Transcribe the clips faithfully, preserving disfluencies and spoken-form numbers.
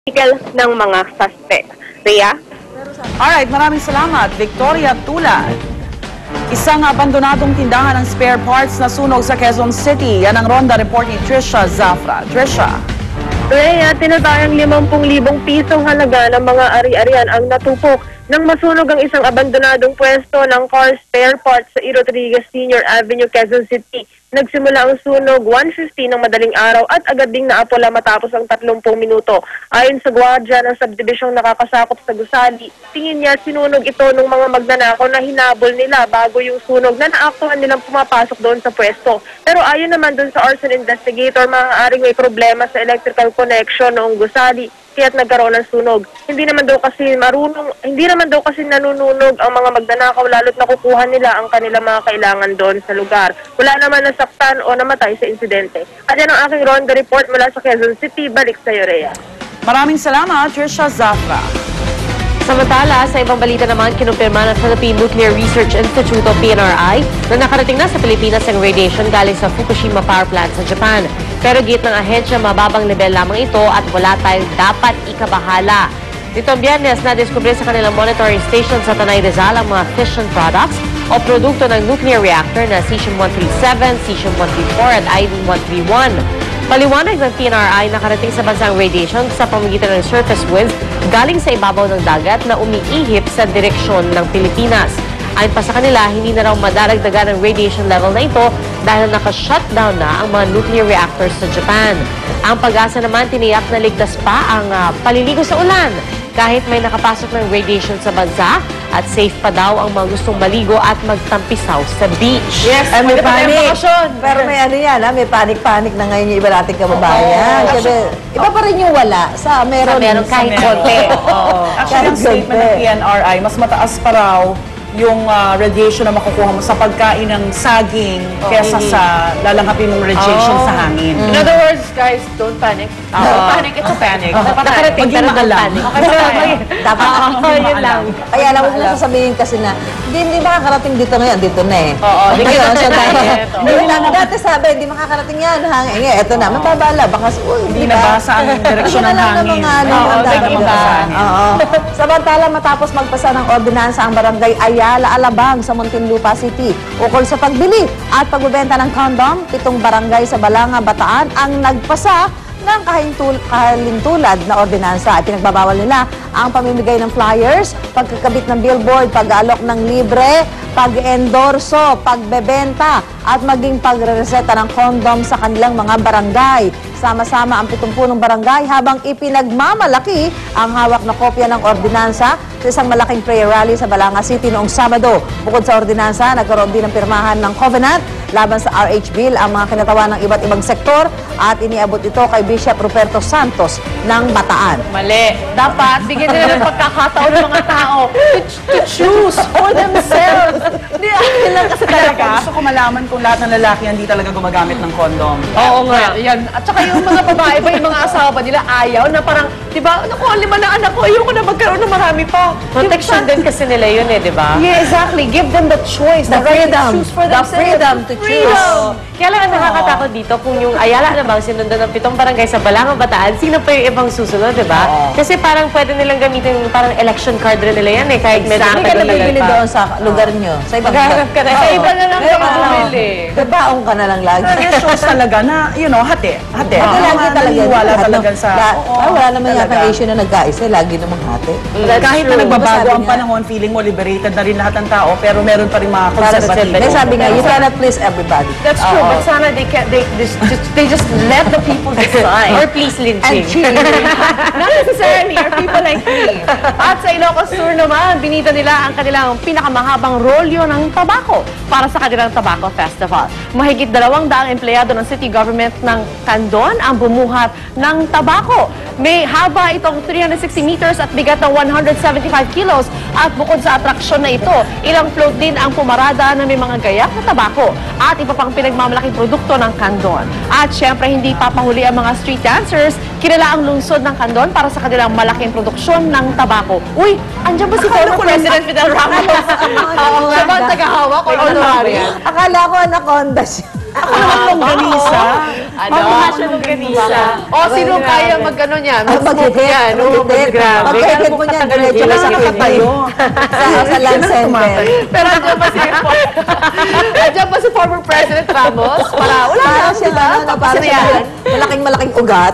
ng mga suspect. Rhea? Alright, maraming salamat. Victoria Tulad. Isang abandonadong tindahan ng spare parts na sunog sa Quezon City. Yan ang Ronda Report ni Trisha Zafra. Trisha. Rhea, tinatayang limampu libong pisong halaga ng mga ari-arian ang natupok nang masunog ang isang abandonadong pwesto ng car spare parts sa E. Rodriguez Senior Avenue, Quezon City. Nagsimula ang sunog one fifteen ng madaling araw at agad ding naapula matapos ang tatlumpung minuto. Ayon sa gwardiya ng subdivisyong nakakasakop sa Gusali, tingin niya sinunog ito ng mga magnanakaw na hinabol nila bago yung sunog na naaktuhan nilang pumapasok doon sa pwesto. Pero ayon naman doon sa arson investigator, maaaring may problema sa electrical connection noong Gusali kaya't nagkaroon ng sunog. Hindi naman daw kasi marunong, hindi naman daw kasi nanununog ang mga magnanakaw lalo't nakukuha nila ang kanilang mga kailangan doon sa lugar. Wala naman nasaktan o namatay sa insidente. At yan ang aking Ronda Report mula sa Quezon City. Balik sa iyo, Rhea. Maraming salamat, Trisha Zafra. Samantala, sa ibang balita naman, kinumpirma ng Philippine Nuclear Research Institute o P N R I na nakarating na sa Pilipinas ang radiation galing sa Fukushima Power Plant sa Japan. Pero git ng ahensya, mababang level lamang ito at wala tayong dapat ikabahala. Nitong Biyernes, na-discover sa kanilang monitoring station sa Tanay Rizal ang mga fission products o produkto ng nuclear reactor na cesium one thirty-seven, cesium one thirty-four at iodine one thirty-one. Paliwanag ng P N R I nakarating sa bansang radiation sa pamamagitan ng surface winds galing sa ibabaw ng dagat na umiihip sa direksyon ng Pilipinas. Ayon pa sa kanila, hindi na raw madaragdagan ang radiation level na ito dahil naka-shutdown na ang mga nuclear reactors sa Japan. Ang Pag-asa naman tiniyak na ligtas pa ang uh, paliligo sa ulan kahit may nakapasok ng radiation sa bansa at safe pa daw ang mga gustong maligo at magtampisaw sa beach. Yes, ay, may panic. Pero may ano yan, ha? May panic-panic na ngayon yung iba nating kababayan. Oo. Kasi, iba pa rin yung wala. Sa meron, Sa meron kahit konti. Actually, ang statement ng P N R I, mas mataas pa raw yung uh, radiation na makukuha mo sa pagkain ng saging oh, kesa hindi. sa lalanghapin mong radiation oh. sa hangin. Mm. In other words, guys, don't panic. Uh, don't panic, it's a panic. Uh, Dapat nakarating maging pero don't maalam. panic. Okay, dapat uh, yun lang. Kaya alam mo na sasabihin kasi na, hindi, hindi makakarating dito ngayon, dito na eh. Oo, hindi kita so dati. Hindi lang dati sabi, hindi makakarating yan, hangin. Eh, ito na, mababala. Baka, uy, hindi nabasa ang direksyon ng hangin. Oo, iba. Samantala, matapos magpasa ng ordinansa ang barangay Ayala, Alabang, sa Muntinlupa City ukol sa pagbili at pagbebenta ng condom, pitong barangay sa Balanga, Bataan ang nagpasa ng kahalintulad na ordinansa. At pinagbabawal nila ang pamimigay ng flyers, pagkakabit ng billboard, pag-aalok ng libre, pag-endorso, pagbebenta at maging pagre-reseta ng condom sa kanilang mga barangay. Sama-sama ang pitumpunong barangay habang ipinagmamalaki ang hawak na kopya ng ordinansa sa isang malaking prayer rally sa Balanga City noong Sabado. Bukod sa ordinansa, nagkaroon din ng pirmahan ng covenant laban sa R H Bill ang mga kinatawan ng iba't ibang sektor at iniabot ito kay Bishop Ruperto Santos ng Bataan. Mali. Dapat bigyan nila ng pagkakataon ng mga tao to, to choose for themselves. Hindi, akin lang kasi talaga. Gusto ko malaman kung lahat ng lalaki hindi talaga gumagamit ng condom. Oo nga. Yan. At saka yung mga babae ba, yung mga asawa ba nila ayaw na parang, di ba, naku, lima na anak ko, ayoko na magkaroon ng marami pa. Protection din kasi nila yun eh, di ba? Yeah, exactly. Give them the choice. The, the freedom. Right to choose for the themselves. freedom to choose. Oh. Kaya lang ang nakakatakot dito kung yung Ayala na bang sinundan ng pitong barangay sa Balanga, Bataan, sino pa yung ibang susunod, di ba? Oh. Kasi parang pwede nilang gamitin parang election card rin nila yan eh, kahit medyo Saan ka nabibili pa. doon sa lugar nyo? Sa ibang Maghahanap ka na. Sa iba na lang ka mabili. Babaong ka na lang lagi. Pero shows talaga na, you know, hati. Hati. Hati lagi talaga. Wala talaga sa... Ah, wala naman yata issue na nag-aisa. Lagi namang hati. Kahit na nagbabago ang panahon, feeling mo liberated na rin lahat ng tao, pero meron pa rin mga conservative. May sabi nga, you cannot please everybody. That's true, but sana they can they just, just they just let the people decide. Or please lynching. Not necessarily, or people like me. At sa Ilocos Sur naman, binita nila ang kanilang pinakamahabang rolyo ng tabako para sa kanilang Tobacco Festival. Mahigit dalawang daang empleyado ng city government ng Candon ang bumuhat ng tabako. May haba itong three hundred sixty meters at bigat ng one hundred seventy-five kilos. At bukod sa atraksyon na ito, ilang float din ang pumarada na may mga gayak na tabako at iba pang pinagmamalaking produkto ng Candon. At syempre, hindi papahuli ang mga street dancers. Kilala ang lungsod ng Candon para sa kanilang malaking produksyon ng tabako. Uy, andyan ba si former President Fidel Ramos? Siya ba ang tagahawak o honorarian? Akala ko anaconda siya. Ako naman longganisa. Ano? Pagkakasya ng ganisa. O, sino kaya mag-ano niyan? Ang Mag-smoke yan. Oo, mag-hit. grabe. Pag-hit mo niyan, diretso ka sa katayo. Sa sa land center. Pero andyan pa si andyan pa si former President Ramos. Para, wala Para lang siya, sila. ano, Tapos para na siya yan. malaking-malaking ugat.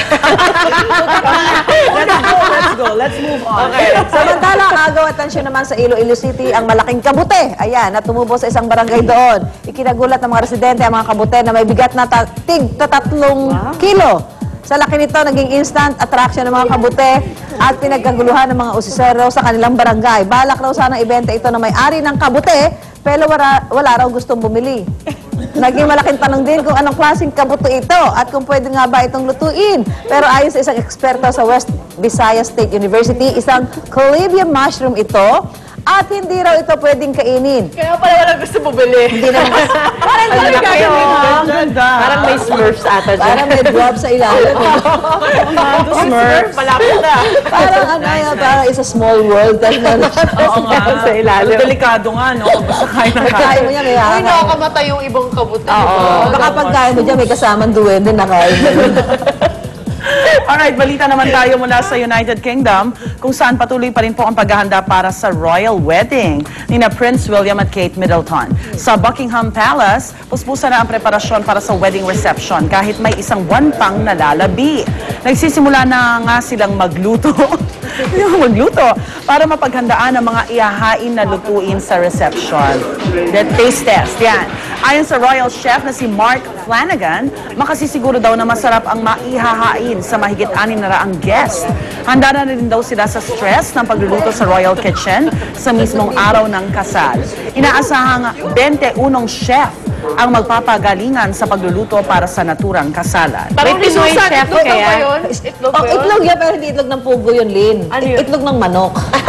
Let's go, let's go. Let's move on. Samantala, agaw atensyon naman sa Iloilo City ang malaking kabute. Ayan, na tumubo sa isang barangay doon. Ikinagulat ng mga residente ang mga kabute na may bigat na ta- tig na tatlong kilo. Sa laki nito, naging instant attraction ng mga kabute at pinagkaguluhan ng mga usisero sa kanilang barangay. Balak raw sana ibenta ito na may-ari ng kabute, pero wala, wala raw gustong bumili. Naging malaking tanong din kung anong klaseng kabuto ito at kung pwede nga ba itong lutuin. Pero ayon sa isang eksperto sa West Visayas State University, isang Colibia mushroom ito at hindi raw ito pwedeng kainin. Kaya pala wala gusto bumili. Hindi naman. Parang Ang laki, kayo. oh. Ganda. Parang may smurfs ata dyan. Parang may drop sa ilalim. Smurf. Malapit na. Parang ano yan, parang is a small world. Tapos meron siya Oo nga. Sa ilalim. Ang delikado nga, no? Basta kain na pagkain kain. mo niya, may Uy, hakain. nakakamatay yung ibang kabuti. Oo. Baka pagkain mo dyan, may kasamang duwende na kain. Alright, balita naman tayo mula sa United Kingdom kung saan patuloy pa rin po ang paghahanda para sa royal wedding ni na Prince William at Kate Middleton. Sa Buckingham Palace, puspusan na ang preparasyon para sa wedding reception kahit may isang buwan pang nalalabi. Nagsisimula na nga silang magluto. Yung magluto para mapaghandaan ang mga ihahain na lutuin sa reception. The taste test, yan. Ayon sa royal chef na si Mark Flanagan, makasisiguro daw na masarap ang maihahain sa mahigit anim na raang guest. Handa na rin daw sila sa stress ng pagluluto sa royal kitchen sa mismong araw ng kasal. Inaasahang twenty-one chef ang magpapagalingan sa pagluluto para sa naturang kasalan. Parang May Pinoy Susan, chef itlog daw kaya? ba yun? Itlog ba Oh, yun? itlog yan, pero hindi itlog ng pugo yun, Lynn. Ano yun? Itlog ng manok.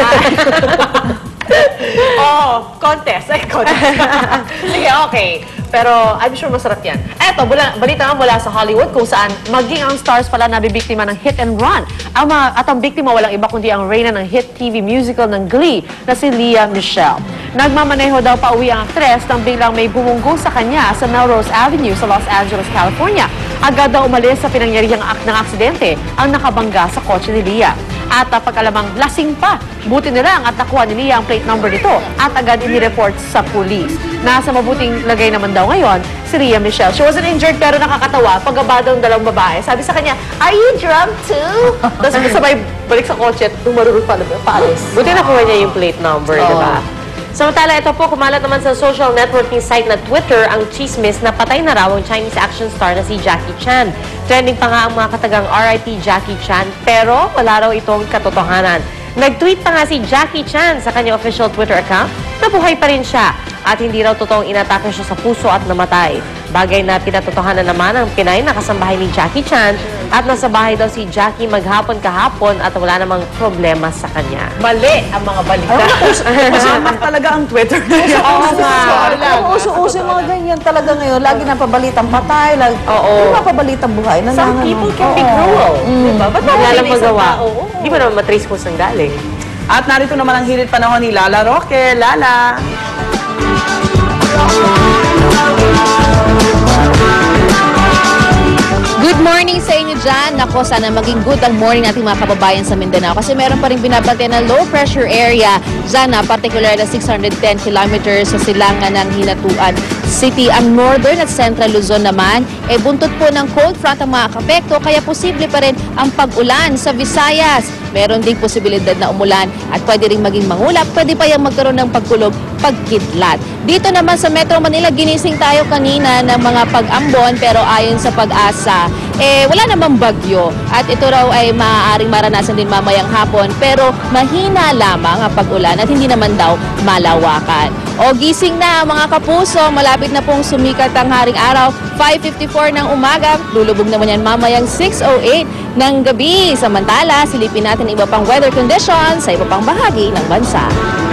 Oh, contest. Ay, contest. Sige, okay. Pero I'm sure masarap yan. Eto, bula, balita nga mula sa Hollywood kung saan maging ang stars pala nabibiktima ng hit and run. Ang mga, at ang biktima walang iba kundi ang reyna ng hit T V musical ng Glee na si Lea Michele. Nagmamaneho daw pa uwi ang aktres nang biglang may bumunggo sa kanya sa Melrose Avenue sa Los Angeles, California. Agad daw umalis sa pinangyarihang ak ng aksidente ang nakabangga sa kotse ni Lea. At uh, pag-alamang lasing pa, buti na lang at nakuha ni Lea ang plate number nito at agad inireport sa police. Nasa mabuting lagay naman daw ngayon si Lea Michele. She wasn't injured pero nakakatawa pagkabada ng dalawang babae. Sabi sa kanya, "Are you drunk too?" Tapos sabay balik sa kotse at tumarurot pa na paalis. Buti nakuha niya yung plate number, di ba? Samantala, ito po, kumalat naman sa social networking site na Twitter ang chismis na patay na raw ang Chinese action star na si Jackie Chan. Trending pa nga ang mga katagang R I P Jackie Chan, pero wala raw itong katotohanan. Nag-tweet pa nga si Jackie Chan sa kanyang official Twitter account na buhay pa rin siya at hindi raw totoong inatake siya sa puso at namatay. Bagay na pinatotohanan naman ng Pinay na kasambahay ni Jackie Chan at nasa bahay daw si Jackie maghapon kahapon at wala namang problema sa kanya. Mali ang mga balita. Masamak talaga ang Twitter na yan. Oo nga. Ang uso-uso yung mga ganyan talaga ngayon. Lagi na pabalitang patay. Lagi, Oo. Di ba pabalitang buhay? Na, Some na- people ano. can be Oo. cruel. Diba? Ba't Wala lang mabilis ang magawa. tao? Hindi mo naman matrace kung saan galing. At narito naman ang hirit panahon ni Lala Roque. Lala! Good morning sa inyo dyan. Nako, sana maging good ang morning nating mga kababayan sa Mindanao kasi meron pa rin binabante na low pressure area dyan na particular na six hundred ten kilometers sa silangan ng Hinatuan City. Ang northern at central Luzon naman, eh buntot po ng cold front ang mga kapekto kaya posible pa rin ang pag-ulan sa Visayas. Meron ding posibilidad na umulan at pwede rin maging mangulap, pwede pa yung magkaroon ng pagkulog, pagkidlat. Dito naman sa Metro Manila, ginising tayo kanina ng mga pag-ambon pero ayon sa pag-asa, eh wala namang bagyo at ito raw ay maaaring maranasan din mamayang hapon pero mahina lamang ang pag-ulan at hindi naman daw malawakan. O gising na mga kapuso, malapit na pong sumikat ang haring araw, five fifty-four ng umaga, lulubog naman yan mamayang six oh eight ng gabi. Samantala, silipin natin iba pang weather conditions sa iba pang bahagi ng bansa.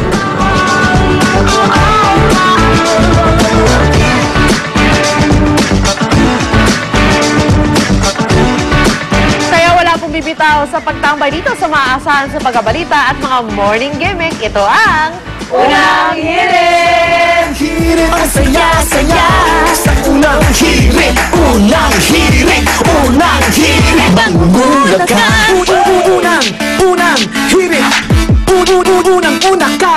Kaya wala pong bibitaw sa pagtambay dito sa maaasahan sa pagkabalita at mga morning gimmick. Ito ang Unang hirit! Hirit ang saya-saya sa unang hirit. Unang hirit, unang hirit. Magugulat ka. Unang, unang hirit. Unang, una ka.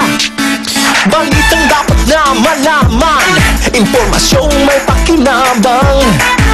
Balitang dapat na malaman, impormasyong may pakinabang.